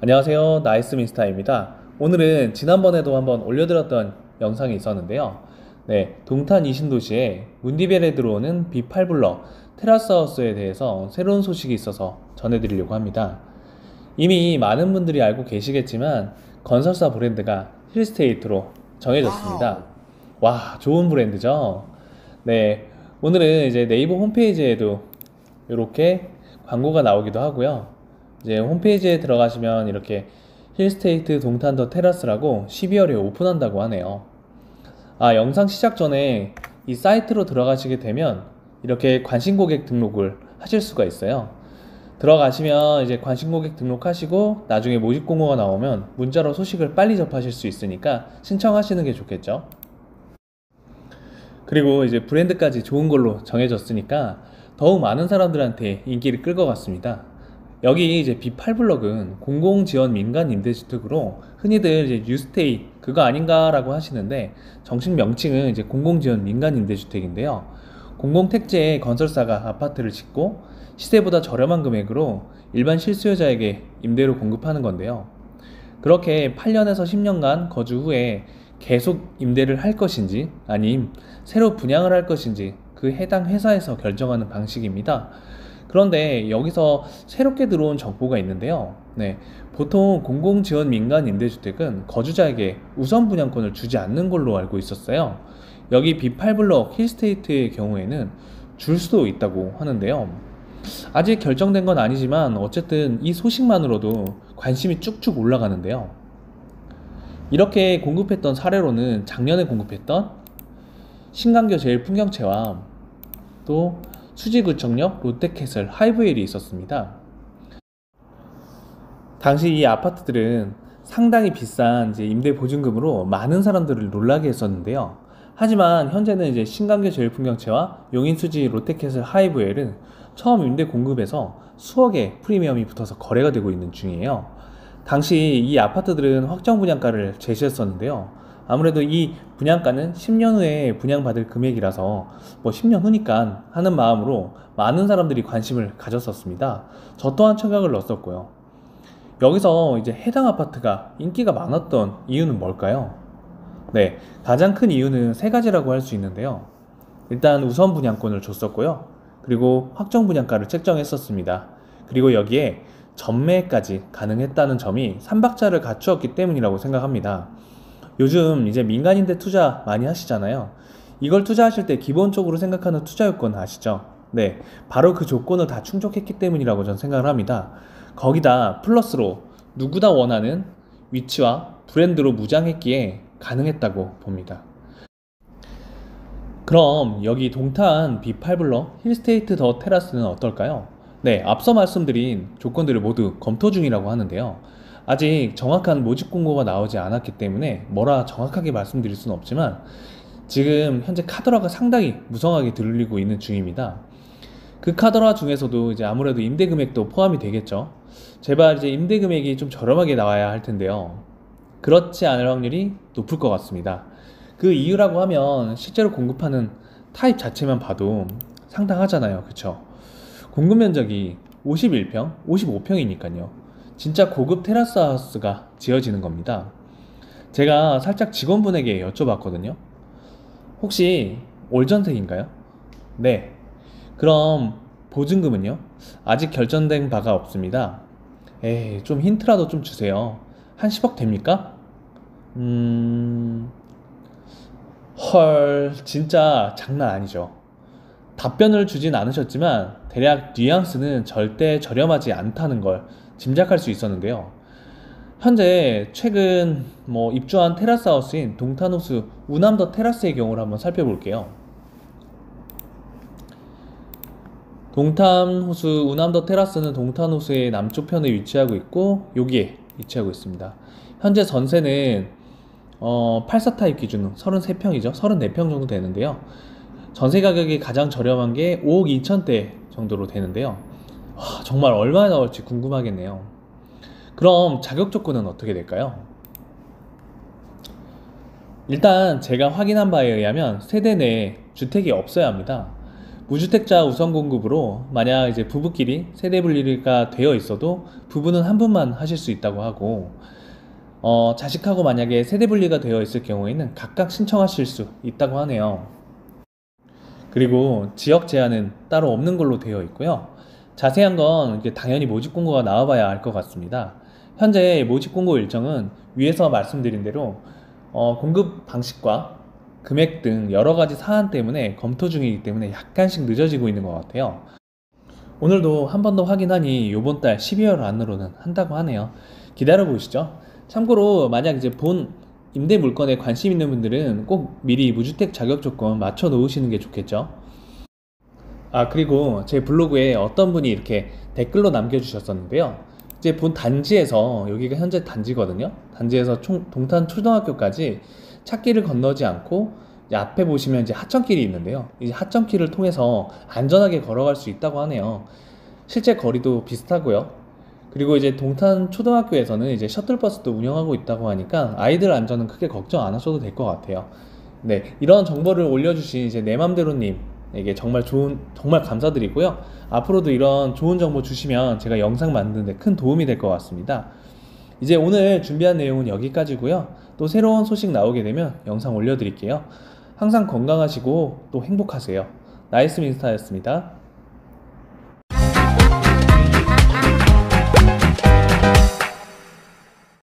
안녕하세요, 나이스민스타입니다. 오늘은 지난번에도 한번 올려드렸던 영상이 있었는데요. 네, 동탄 이신도시에 문디벨에 들어오는 B8블럭 테라스하우스에 대해서 새로운 소식이 있어서 전해드리려고 합니다. 이미 많은 분들이 알고 계시겠지만 건설사 브랜드가 힐스테이트로 정해졌습니다. 와, 좋은 브랜드죠? 네, 오늘은 이제 네이버 홈페이지에도 이렇게 광고가 나오기도 하고요. 이제 홈페이지에 들어가시면 이렇게 힐스테이트 동탄 더 테라스라고 12월에 오픈한다고 하네요. 영상 시작 전에 이 사이트로 들어가시게 되면 이렇게 관심 고객 등록을 하실 수가 있어요. 들어가시면 이제 관심 고객 등록하시고 나중에 모집 공고가 나오면 문자로 소식을 빨리 접하실 수 있으니까 신청하시는 게 좋겠죠. 그리고 이제 브랜드까지 좋은 걸로 정해졌으니까 더욱 많은 사람들한테 인기를 끌 것 같습니다. 여기 이제 B8블럭은 공공지원 민간 임대주택으로 흔히들 이제 뉴스테이 그거 아닌가라고 하시는데 정식 명칭은 이제 공공지원 민간 임대주택인데요. 공공택지에 건설사가 아파트를 짓고 시세보다 저렴한 금액으로 일반 실수요자에게 임대로 공급하는 건데요. 그렇게 8년에서 10년간 거주 후에 계속 임대를 할 것인지 아님 새로 분양을 할 것인지 그 해당 회사에서 결정하는 방식입니다. 그런데 여기서 새롭게 들어온 정보가 있는데요. 네, 보통 공공지원 민간 임대주택은 거주자에게 우선 분양권을 주지 않는 걸로 알고 있었어요. 여기 B8블럭 힐스테이트의 경우에는 줄 수도 있다고 하는데요. 아직 결정된 건 아니지만 어쨌든 이 소식만으로도 관심이 쭉쭉 올라가는데요. 이렇게 공급했던 사례로는 작년에 공급했던 신강교 제일풍경채와 또 수지구청역 롯데캐슬 하이브웰이 있었습니다. 당시 이 아파트들은 상당히 비싼 이제 임대 보증금으로 많은 사람들을 놀라게 했었는데요. 하지만 현재는 이제 신강교 제일풍경채와 용인수지 롯데캐슬 하이브웰은 처음 임대 공급에서 수억의 프리미엄이 붙어서 거래가 되고 있는 중이에요. 당시 이 아파트들은 확정 분양가를 제시했었는데요. 아무래도 이 분양가는 10년 후에 분양받을 금액이라서 뭐 10년 후니까 하는 마음으로 많은 사람들이 관심을 가졌었습니다. 저 또한 청약을 넣었었고요. 여기서 이제 해당 아파트가 인기가 많았던 이유는 뭘까요? 네, 가장 큰 이유는 세 가지라고 할 수 있는데요. 일단 우선 분양권을 줬었고요. 그리고 확정 분양가를 책정했었습니다. 그리고 여기에 전매까지 가능했다는 점이 삼박자를 갖추었기 때문이라고 생각합니다. 요즘 이제 민간임대 투자 많이 하시잖아요. 이걸 투자하실 때 기본적으로 생각하는 투자 요건 아시죠? 네, 바로 그 조건을 다 충족했기 때문이라고 저는 생각을 합니다. 거기다 플러스로 누구나 원하는 위치와 브랜드로 무장했기에 가능했다고 봅니다. 그럼 여기 동탄 B8블럭 힐스테이트 더 테라스는 어떨까요? 네, 앞서 말씀드린 조건들을 모두 검토 중이라고 하는데요. 아직 정확한 모집 공고가 나오지 않았기 때문에 뭐라 정확하게 말씀드릴 수는 없지만 지금 현재 카더라가 상당히 무성하게 들리고 있는 중입니다. 그 카더라 중에서도 이제 아무래도 임대 금액도 포함이 되겠죠. 제발 이제 임대 금액이 좀 저렴하게 나와야 할 텐데요. 그렇지 않을 확률이 높을 것 같습니다. 그 이유라고 하면 실제로 공급하는 타입 자체만 봐도 상당하잖아요. 그쵸? 공급 면적이 51평, 55평이니까요. 진짜 고급 테라스 하우스가 지어지는 겁니다. 제가 살짝 직원분에게 여쭤봤거든요. 혹시 올전세인가요? 네. 그럼 보증금은요? 아직 결정된 바가 없습니다. 에이, 좀 힌트라도 좀 주세요. 한 10억 됩니까? 헐, 진짜 장난 아니죠. 답변을 주진 않으셨지만 대략 뉘앙스는 절대 저렴하지 않다는 걸 짐작할 수 있었는데요. 현재 최근 입주한 테라스 하우스인 동탄호수 우남더 테라스의 경우를 한번 살펴볼게요. 동탄호수 우남더 테라스는 동탄호수의 남쪽 편에 위치하고 있고 여기에 위치하고 있습니다. 현재 전세는 84 타입 기준으로 33평이죠. 34평 정도 되는데요. 전세 가격이 가장 저렴한 게 5억 2천대 정도로 되는데요. 정말 얼마나 나올지 궁금하겠네요. 그럼 자격 조건은 어떻게 될까요? 일단 제가 확인한 바에 의하면 세대 내에 주택이 없어야 합니다. 무주택자 우선 공급으로 만약 이제 부부끼리 세대 분리가 되어 있어도 부부는 한 분만 하실 수 있다고 하고, 자식하고 만약에 세대 분리가 되어 있을 경우에는 각각 신청하실 수 있다고 하네요. 그리고 지역 제한은 따로 없는 걸로 되어 있고요. 자세한 건 이제 당연히 모집 공고가 나와봐야 알 것 같습니다. 현재 모집 공고 일정은 위에서 말씀드린 대로 공급 방식과 금액 등 여러 가지 사안 때문에 검토 중이기 때문에 약간씩 늦어지고 있는 것 같아요. 오늘도 한 번 더 확인하니 이번 달 12월 안으로는 한다고 하네요. 기다려 보시죠. 참고로 만약 이제 본 임대 물건에 관심 있는 분들은 꼭 미리 무주택 자격 조건 맞춰 놓으시는 게 좋겠죠. 아, 그리고 제 블로그에 어떤 분이 이렇게 댓글로 남겨주셨었는데요. 이제 본 단지에서, 여기가 현재 단지거든요. 단지에서 동탄 초등학교까지 찾길을 건너지 않고 이제 앞에 보시면 이제 하천길이 있는데요. 이 하천길을 통해서 안전하게 걸어갈 수 있다고 하네요. 실제 거리도 비슷하고요. 그리고 이제 동탄 초등학교에서는 이제 셔틀버스도 운영하고 있다고 하니까 아이들 안전은 크게 걱정 안 하셔도 될 것 같아요. 네, 이런 정보를 올려주신 이제 내맘대로님에게 정말 감사드리고요. 앞으로도 이런 좋은 정보 주시면 제가 영상 만드는데 큰 도움이 될 것 같습니다. 이제 오늘 준비한 내용은 여기까지고요. 또 새로운 소식 나오게 되면 영상 올려드릴게요. 항상 건강하시고 또 행복하세요. 나이스 민스타였습니다.